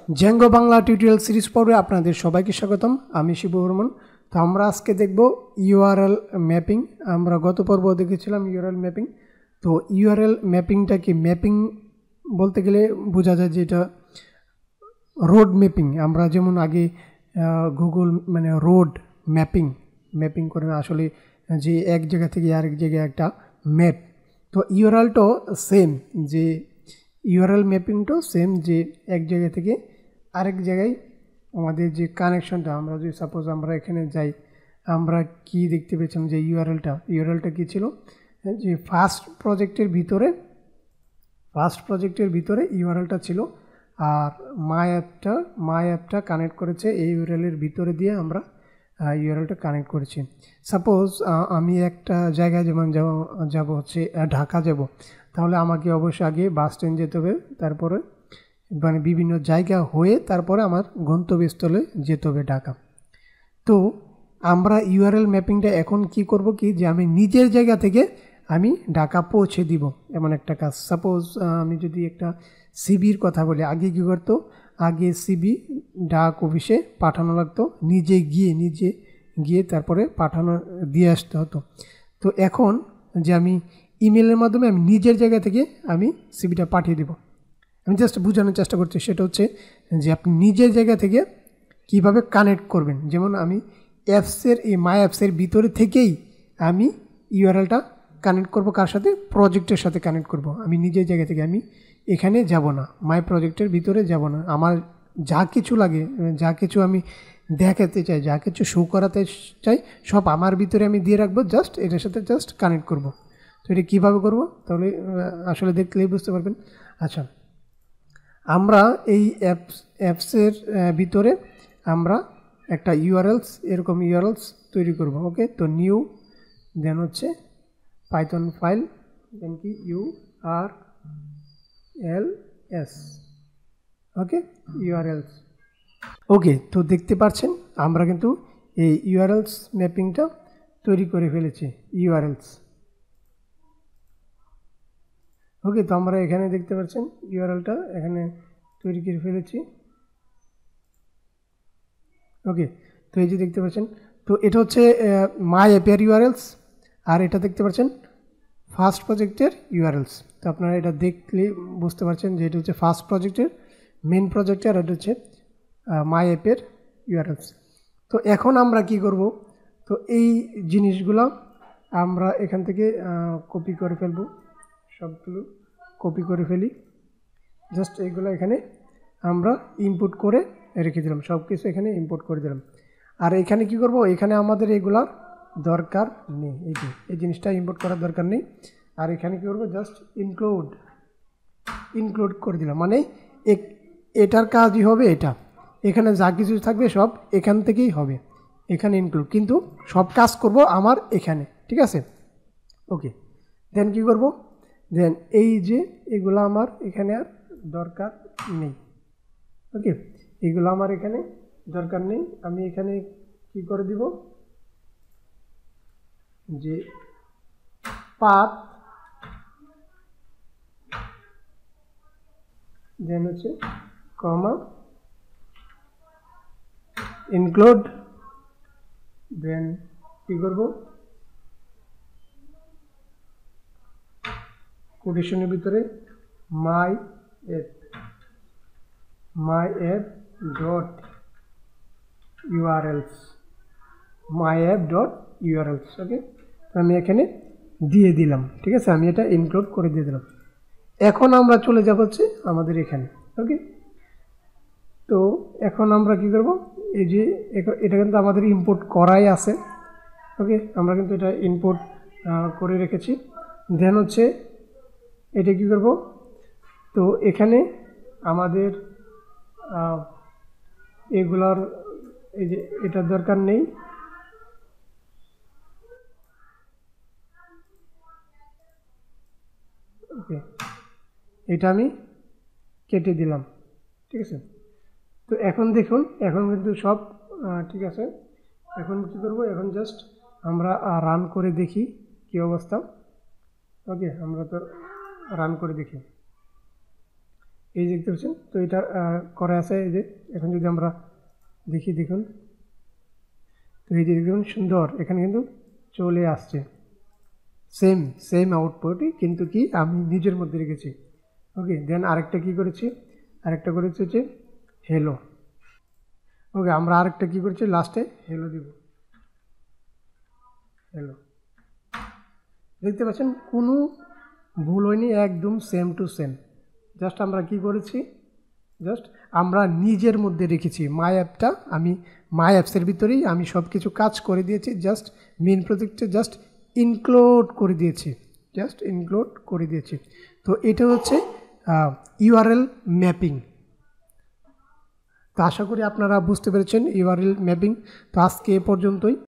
Django Bangla tutorial series পর্বে আপনাদের সবাইকে স্বাগতম। আমি শিবু বর্মন। তো আমরা আজকে দেখব ইউআরএল ম্যাপিং। আমরা গত পর্ব দেখেছিলাম ইউআরএল ম্যাপিং। তো ইউআরএল ম্যাপিংটা কি? ম্যাপিং বলতে গেলে বোঝা যায় যে এটা রোড ম্যাপিং। আমরা যেমন আগে গুগল মানে রোড ম্যাপিং করে আসলে যে এক জায়গা থেকে আরেক জায়গায় একটা ম্যাপ। তো ইউআরএলটাও সেম, যে ইউআরএল ম্যাপিংটাও সেম, যে এক জায়গা থেকে আরেক জায়গায় আমাদের যে কানেকশনটা, আমরা যদি সাপোজ আমরা এখানে যাই, আমরা কি দেখতে পেয়েছিলাম যে ইউআরএলটা কী ছিল, যে ফার্স্ট প্রজেক্টের ভিতরে ইউআরএলটা ছিল, আর মাই অ্যাপটা কানেক্ট করেছে এই ইউআরএলের ভিতরে দিয়ে আমরা ইউআরএলটা কানেক্ট করেছি। সাপোজ আমি একটা জায়গায় যেমন যাব হচ্ছে ঢাকা যাব, তাহলে আমাকে অবশ্যই আগে বাস স্ট্যান্ড যেতে হবে, তারপরে মানে বিভিন্ন জায়গা হয়ে তারপরে আমার গন্তব্যস্থলে যেতে হবে ঢাকা। তো আমরা ইউআরএল ম্যাপিংটা এখন কি করব কি, যে আমি নিজের জায়গা থেকে আমি ঢাকা পৌঁছে দিব এমন একটা কাজ। সাপোজ আমি যদি একটা সিবির কথা বলি, আগে কী করতো, আগে সিবি ডাক অফিসে পাঠানো লাগতো, নিজে গিয়ে তারপরে দিয়ে আসতে হতো। তো এখন যে আমি ইমেলের মাধ্যমে আমি নিজের জায়গা থেকে আমি সিবিটা পাঠিয়ে দেব। আমি জাস্ট বোঝানোর চেষ্টা করছি, সেটা হচ্ছে যে আপনি নিজের জায়গা থেকে কিভাবে কানেক্ট করবেন। যেমন আমি মাই অ্যাপসের ভিতরে থেকেই আমি ইউআরএলটা কানেক্ট করব, কার সাথে? প্রজেক্টের সাথে কানেক্ট করব। আমি নিজের জায়গা থেকে আমি এখানে যাব না, মাই প্রজেক্টের ভিতরে যাব না। আমার যা কিছু লাগে, যা কিছু আমি দেখাতে চাই, যা কিছু শো করাতে চাই, সব আমার ভিতরে আমি দিয়ে রাখবো, জাস্ট এটার সাথে জাস্ট কানেক্ট করব। তো এটা কীভাবে করব তাহলে আসলে দেখলেই বুঝতে পারবেন। আচ্ছা, আমরা এই অ্যাপসের ভিতরে আমরা একটা এরকম ইউআরএলস তৈরি করব। ওকে, তো নিউ, দেন হচ্ছে পাইথন ফাইল, দেন কি URLs। ওকে, ইউআরএলস। ওকে, তো দেখতে পাচ্ছেন আমরা কিন্তু এই ইউআরএলস ম্যাপিংটা তৈরি করে ফেলেছি, ইউআরএলস। ওকে, তো আমরা এখানে দেখতে পাচ্ছেন ইউআরএলটা এখানে তৈরি করে ফেলেছি। ওকে, তো এই যে দেখতে পাচ্ছেন, তো এটা হচ্ছে মাই অ্যাপের ইউআরএলস, আর এটা দেখতে পাচ্ছেন ফার্স্ট প্রজেক্টের ইউআরএলস। তো আপনারা এটা দেখলে বুঝতে পারছেন যে এটা হচ্ছে ফার্স্ট প্রজেক্টের মেন প্রজেক্টের, আর এটা হচ্ছে মাই অ্যাপের ইউআরএলস। তো এখন আমরা কি করব, তো এই জিনিসগুলো আমরা এখান থেকে কপি করে ফেলব, সবগুলো কপি করে ফেলি। জাস্ট এইগুলো এখানে আমরা ইনপুট করে রেখে দিলাম, সব কিছু এখানে ইনপুট করে দিলাম। আর এখানে কি করব, এখানে আমাদের এগুলার দরকার নেই, এই জিনিসটা ইনপুট করার দরকার নেই। আর এখানে কী করবো, জাস্ট ইনক্লুড করে দিলাম, মানে এটার কাজই হবে এটা, এখানে যা কিছু থাকবে সব এখান থেকেই হবে, এখানে ইনক্লুড, কিন্তু সব কাজ করব আমার এখানে, ঠিক আছে? ওকে, দেন কি করব, দেন এই যে এগুলো আমার এখানে আর দরকার নেই। ওকে, এগুলো আমার এখানে দরকার নেই। আমি এখানে কি করে দিব, যে পাথ, দেন হচ্ছে কমা, ইনক্লুড, দেন কি করব, কোটেশনের ভিতরে my app dot URLs, okay, আমি এখানে দিয়ে দিলাম, ঠিক আছে? আমি এটা ইনক্লুড করে দিয়ে দিলাম। এখন আমরা চলে যাব হচ্ছে আমাদের এখানে। ওকে, তো এখন আমরা কি করব, এই যে এটা কিন্তু আমাদের ইম্পোর্ট করাই আছে। ওকে, আমরা কিন্তু এটা ইম্পোর্ট করে রেখেছি। দেন হচ্ছে এটা কি করব, তো এখানে আমাদের এগুলার এই যে এটার দরকার নেই। ওকে, এটা আমি কেটে দিলাম, ঠিক আছে? তো এখন দেখুন, এখন কিন্তু সব ঠিক আছে। এখন কি করব, এখন জাস্ট আমরা রান করে দেখি কি অবস্থা। ওকে, আমরা তো রান করে দেখি। এই যে দেখতে পাচ্ছেন, তো এটা করে আছে। এই যে এখন যদি আমরা দেখি, দেখুন, তো এই যে দেখুন সুন্দর, এখানে কিন্তু চলে আসছে সেম আউটপুটই, কিন্তু কি আমি নিজের মধ্যে রেখেছি। ওকে, দেন আরেকটা কি করেছি, আরেকটা করেছি হচ্ছে হেলো। ওকে, আমরা আরেকটা কি করেছি, লাস্টে হেলো দিব, হেলো। দেখতে পাচ্ছেন কোনো ভুল হয়নি, একদম সেম টু সেম। জাস্ট আমরা কি করেছি, জাস্ট আমরা নিজের মধ্যে রেখেছি মাই অ্যাপটা। আমি মাই অ্যাপসের ভিতরেই আমি সব কিছু কাজ করে দিয়েছি, জাস্ট মেন প্রজেক্টে জাস্ট ইনক্লুড করে দিয়েছি, জাস্ট ইনক্লুড করে দিয়েছি। তো এটা হচ্ছে ইউআরএল ম্যাপিং। তো আশা করি আপনারা বুঝতে পেরেছেন ইউআরএল ম্যাপিং। তো আজকে এ পর্যন্তই।